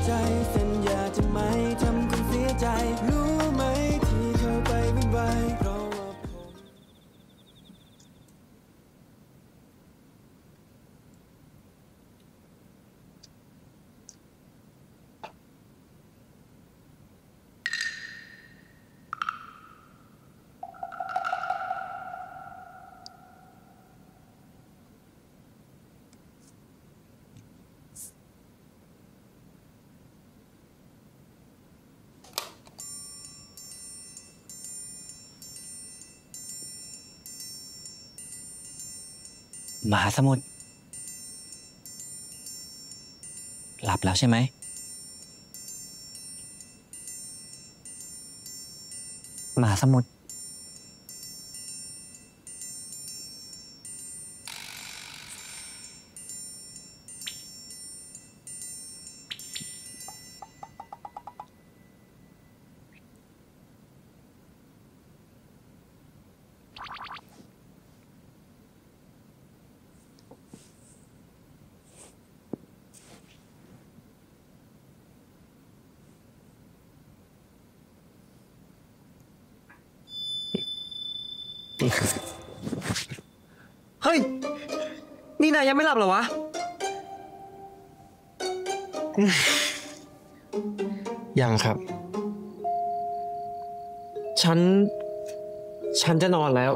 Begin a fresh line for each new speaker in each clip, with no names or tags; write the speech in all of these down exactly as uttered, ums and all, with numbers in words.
ใจสัญญาจะไม่ทำคุณเสียใจรู้ไหมที่เข้าไปวุ่นวายเพราะว่าผม
มหาสมุทรหลับแล้วใช่ไหมมหาสมุทร
เฮ้ยนี่นายยังไม่หลับเหรอวะยังครับฉันฉันจะนอนแล้ว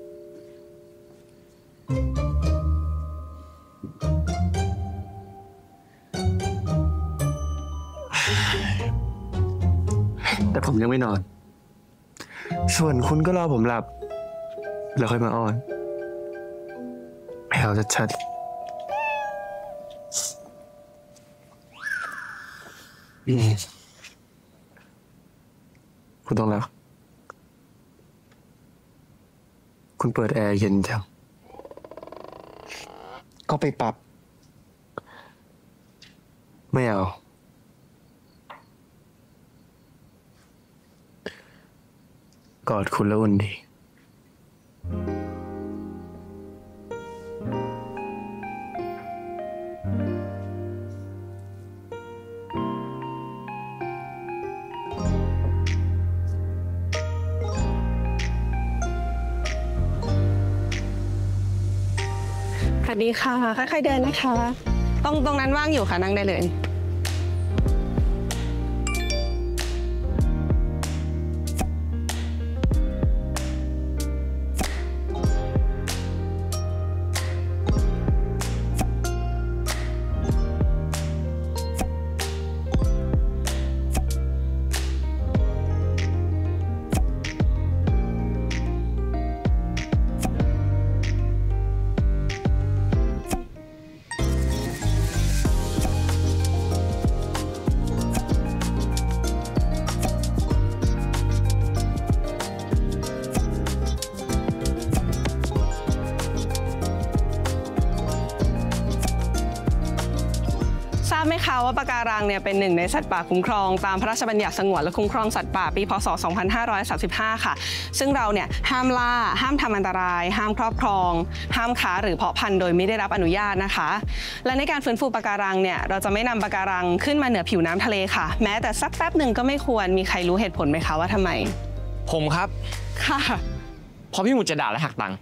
แต่ผมยังไม่นอนส่วนคุณก็รอผมหลับแล้วค่อยมาอ้อนให้เราชัดๆอืมคุณต้องแล้วคุณเปิดแอร์เย็นจังก็ไปปรับไม่เอากอดคุณแล้วอุ่นดี
สวัสดีค่ะค่อยๆเดินนะคะตรงตรงนั้นว่างอยู่ค่ะนั่งได้เลยทราบไหมคะว่าปะการังเนี่ยเป็นหนึ่งในสัตว์ป่าคุ้มครองตามพระราชบัญญัติสงวนและคุ้มครองสัตว์ป่าปีพ.ศ. สองพันห้าร้อยสามสิบห้า ค่ะซึ่งเราเนี่ยห้ามล่าห้ามทำอันตรายห้ามครอบครองห้ามค้าหรือเพาะพันธุ์โดยไม่ได้รับอนุญาตนะคะและในการฟื้นฟูปะการังเนี่ยเราจะไม่นำปะการังขึ้นมาเหนือผิวน้ำทะเลค่ะแม้แต่สักแป๊บหนึ่งก็ไม่ควรมีใครรู้เหตุผลไหมคะว่าทำไม
ผมครับ
ค่ะ
พอพี่หมุดจะด่าและหักตังค์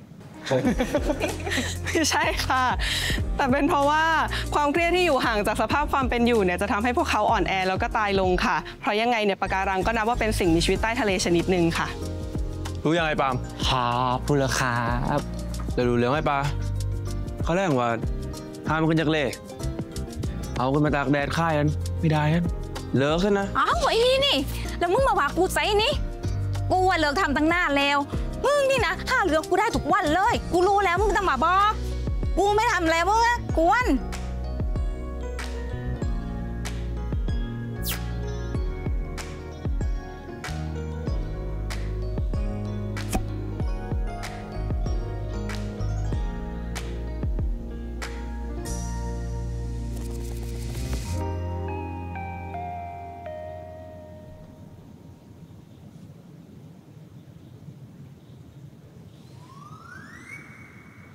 ไม่ใช่ค่ะแต่เป็นเพราะว่าความเครียดที่อยู่ห่างจากสภาพความเป็นอยู่เนี่ยจะทำให้พวกเขาอ่อนแอแล้วก็ตายลงค่ะเพราะยังไงเนี่ยปะการังก็นับว่าเป็นสิ่งมีชีวิตใต้ทะเลชนิดหนึ่งค่ะ
รู้ยังไงปาล์ม
ครับรู้แล้วครับ
จะรู้เรื่องไหมปาเขาแรกว่าห้ามขึ้นจากเล่เอาขึ้นมาตากแดดค่ายกันไม่ได้กันเลิกขึ้นนะ
อ้าวไอ้นี่นี่แล้วมึงมาว่ากูใจนี่กูว่าเลิกทำตั้งนานแล้วมึงนี่นะห้าเรื่องกูได้ทุกวันเลยกูรู้แล้วมึงต้องมาบอกกูไม่ทำแล้วมึงกวน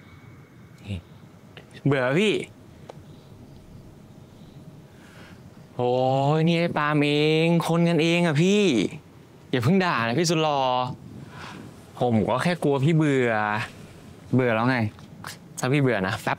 เบื่อพี่
โอ้ยนี่ไอ้ปาล์มเองคนกันเองอะพี่ อย่าเพิ่งด่านะพี่สุดหล่อผมก็แค่กลัวพี่เบื่อ
เบื่อแล้วไง
ถ้าพี่เบื่อนะแป๊บ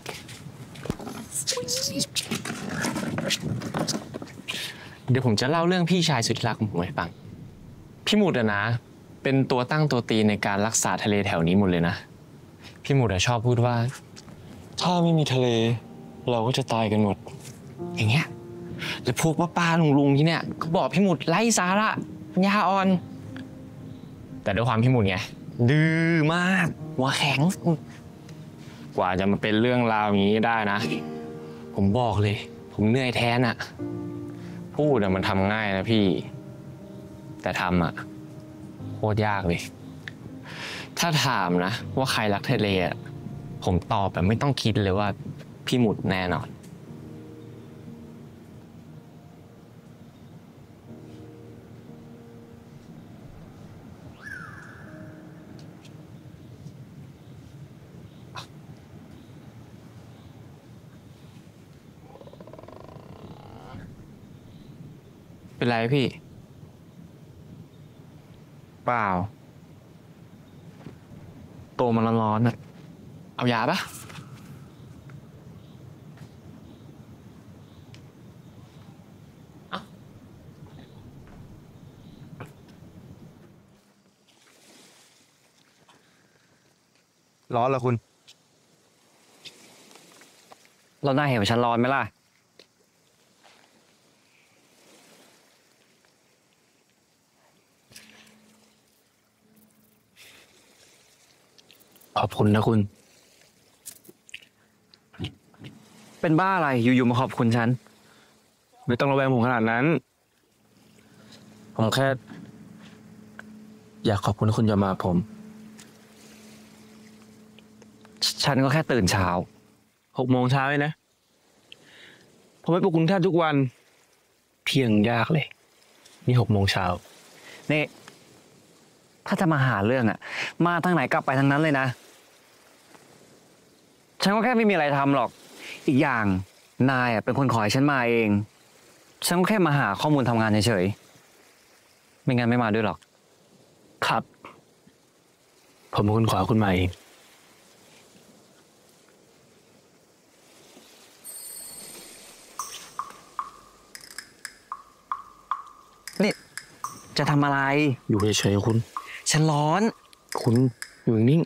เดี๋ยวผมจะเล่าเรื่องพี่ชายสุดที่รักของผมให้ฟังพี่หมุดอะนะเป็นตัวตั้งตัวตีในการรักษาทะเลแถวนี้หมดเลยนะพี่หมุดอะชอบพูดว่าถ้าไม่มีทะเลเราก็จะตายกันหมดอย่างเงี้ยแล้วพวกป้าป้าลุงลุงที่เนี่ยก็บอกพี่หมุดไร้สาระปัญญาอ่อนแต่ด้วยความพี่หมุดไงดื้อมากหัวแข็งกว่าจะมาเป็นเรื่องราวอย่างนี้ได้นะผมบอกเลยผมเหนื่อยแทนอะพูดอะมันทำง่ายนะพี่แต่ทำอะโคตรยากเลยถ้าถามนะว่าใครรักทะเลอะผมตอบแบบไม่ต้องคิดเลยว่าพี่หมุดแน่นอนเป็นไรพี่เปล่าตัวมันร้อนๆน่ะเอายาปะ
ร้อนเหรอคุณ
เราหน้าเห็นว่าฉันร้อนไหมล่ะ
ขอบคุณนะคุณ
เป็นบ้าอะไร อยู่ๆมาขอบคุณฉัน
ไม่ต้องระแวงผมขนาดนั้น ผมแค่ อยากขอบคุณที่คุณยอมมาผม
ฉันก็แค่ตื่นเช้า
หกโมงเช้าเลยนะ ผมไม่ปลุกคุณแทบทุกวัน เพียงยากเลย นี่หกโมงเช้า
นี่ ถ้าจะมาหาเรื่องอะมาทางไหนกลับไปทางนั้นเลยนะ ฉันก็แค่ไม่มีอะไรทำหรอก อีกอย่างนายอะเป็นคนขอให้ฉันมาเอง ฉันก็แค่มาหาข้อมูลทำงานเฉยๆ ไม่งั้นไม่มาด้วยหรอก
ครับ ผมเป็นคนขอคุณมาเอง
นี่ จะทำอะไร
อยู่เฉยๆคุณ
ฉันร้อน
คุณอยู่นิ่ง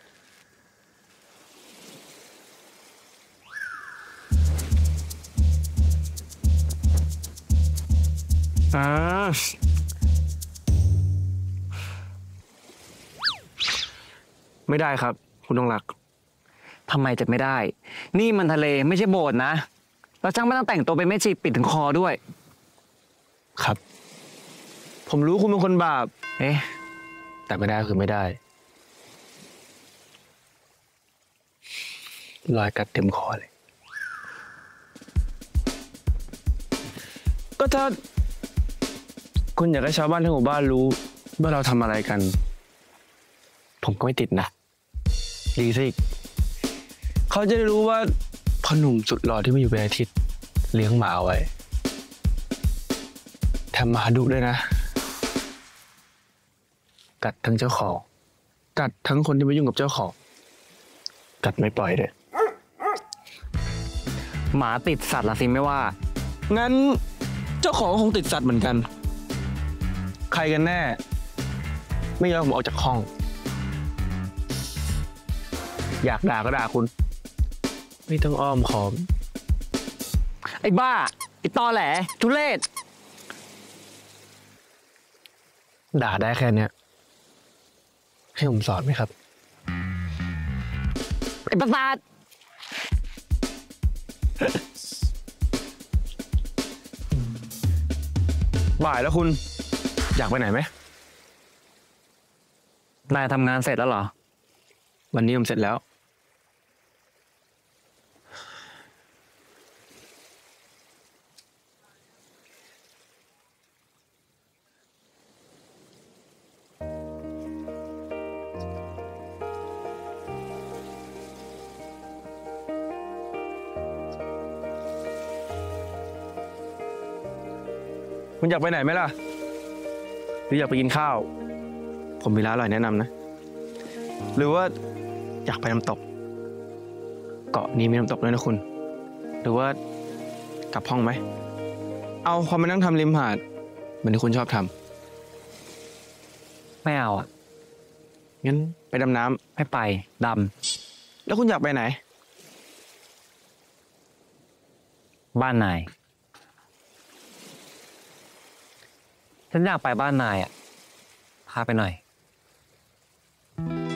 อ่าไม่ได้ครับ คุณต้องรัก
ทำไมจะไม่ได้ นี่มันทะเลไม่ใช่โบสถ์นะ แล้วช่างไม่ต้องแต่งตัวเป็นแม่ชีปิดถึงคอด้วย
ครับ ผมรู้คุณเป็นคนบาป
เอ๊ะ
แต่ไม่ได้คือไม่ได้ รอยกัดเต็มคอเลย ก็ถ้าคุณอยากให้ชาวบ้านทั้งหมู่บ้านรู้ว่าเราทำอะไรกัน ผมก็ไม่ติดนะ ดีสิเขาจะได้รู้ว่าพ่อหนุ่มสุดหล่อที่มาอยู่เป็นอาทิตย์เลี้ยงหมาไว้แถมหมาดุด้วยนะ กัดทั้งเจ้าของ กัดทั้งคนที่มายุ่งกับเจ้าของ กัดไม่ปล่อยเลย
หมาติดสัตว์ละสิไม่ว่า
งั้นเจ้าของคงติดสัตว์เหมือนกัน ใครกันแน่ ไม่ยอมผมออกจากห้อง อยากด่าก็ด่าคุณ ไม่ต้องอ้อมค้อม
ไอ้บ้า ไอ้ตอแหลทุเรศ
ด่าได้แค่เนี้ยให้ผมสอนไหมครับ
ไอ้ประสาท
บ่ายแล้วคุณ อยากไปไหนไหม
นายทำงานเสร็จแล้วเหรอ
วันนี้ผมเสร็จแล้วคุณอยากไปไหนไหมล่ะ หรืออยากไปกินข้าว ผมมีร้านอร่อยแนะนำนะ หรือว่าอยากไปน้ำตก เกาะนี้มีน้ำตกด้วยนะคุณ หรือว่ากลับห้องไหม เอาความมานั่งทำริมหาดเหมือนที่คุณชอบท
ไม่เอาอ่ะ
ำงั้นไปดำน้ำ
ไม่ไปด
แล้วคุณอยากไปไหน
ำบ้านนาย ฉันอยากไปบ้านนายอ่ะ พาไปหน่อย